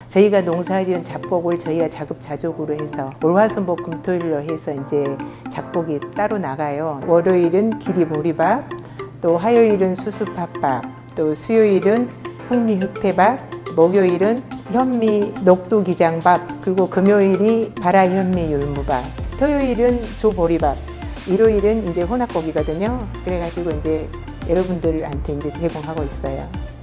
저희가 농사지은 작복을 저희가 자급자족으로 해서 월화수목금토일로 해서 이제 작복이 따로 나가요. 월요일은 기리보리밥, 또 화요일은 수수팥밥, 또 수요일은 흑미흑태밥, 목요일은 현미 녹두기장밥, 그리고 금요일이 바라현미 율무밥, 토요일은 조보리밥, 일요일은 이제 혼합고기거든요. 그래가지고 이제 여러분들한테 이제 제공하고 있어요.